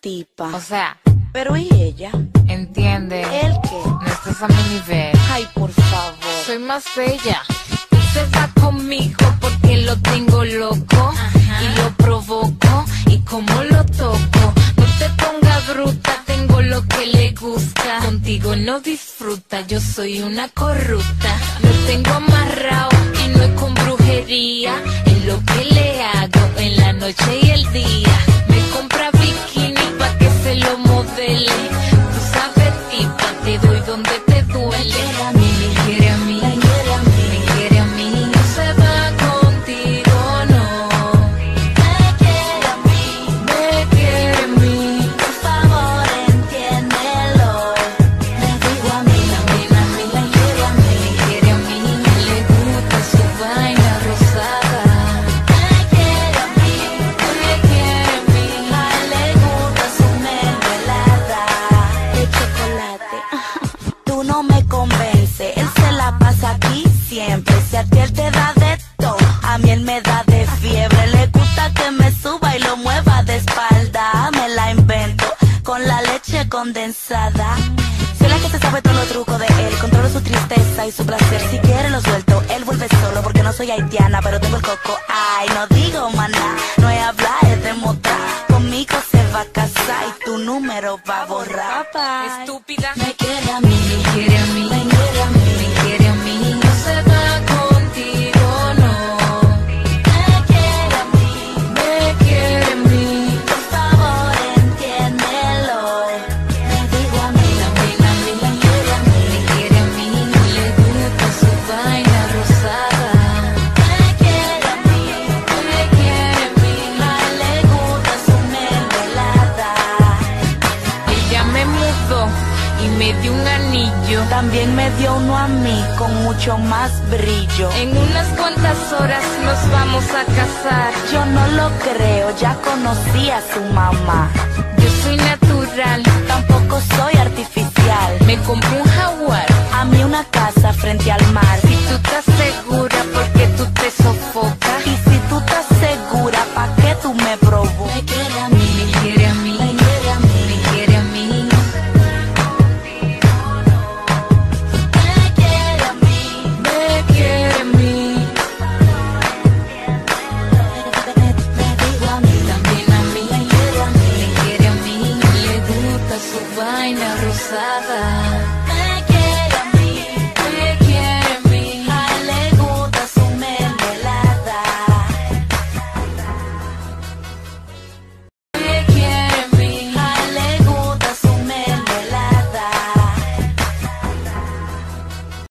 tipa. O sea, Pero ¿y ella? entiende, ¿El qué? no estás a mi nivel. Ay, por favor. Soy más bella. Se va conmigo porque lo tengo loco. Y lo provoco. Y como lo toco. No te pongas bruta, tengo lo que le gusta. Contigo no disfruta, yo soy una corrupta. Lo tengo amarrado y no es con brujería. Es lo que le hago en la noche y el día. Me compra bikini pa' que se lo modele. Tú sabes, tipa, te doy donde te duele. Me quiere a mí, me quiere a mí. No se va contigo, no. Me quiere a mí, Me quiere a mí. por favor entiéndelo. Me digo a mí, También a mí, me quiere a mí. me quiere a mí. Le gusta su vaina rosada. Me quiere a mí, Me quiere a mí. a él le gusta su mermelada De chocolate. Tú no me convences. Él se la pasa aquí siempre. Si a ti él te da de todo, a mí él me da de fiebre. Le gusta que me suba y lo mueva de espalda. Me la invento con la leche condensada. Soy la que se sabe todos los trucos de él. Controlo su tristeza y su placer. Si quiere lo suelto, él vuelve solo porque no soy haitiana, pero tengo el coco. Ay, no digo maná, no es hablar, es demostrar. Conmigo se va a casar y tu número va a borrar. Estúpida. me quiere a mí, Me quiere a mí. me quiere a mí. Me quiere a mí. No se va contigo, no. Me quiere a mí, Me quiere a mí. por favor entiéndelo. Me digo a mí, También a mí. me quiere a mí. Me quiere a mí. Le gusta su vaina rosada. Me quiere a mí, Me quiere a mí. a él le gusta su mermelada. Ella me mudó y me dio un anillo. También me dio uno a mí con mucho más brillo. En unas cuantas horas nos vamos a casar. Yo no lo creo, ya conocí a su mamá. Yo soy natural. Tampoco soy artificial. Me compré un jaguar. A mí una casa frente al mar. Si tú estás segura porque tú te sofocas. Y si tú estás segura, ¿pa' qué tú me provocas? Me quiere a mí, Me quiere a mí. me quiere a mí. Me quiere a mí. Me quiere a mí, Me quiere a mí. me digo a mí, También a mí. me quiere a mí. Me quiere a mí. Le gusta su vaina rosada.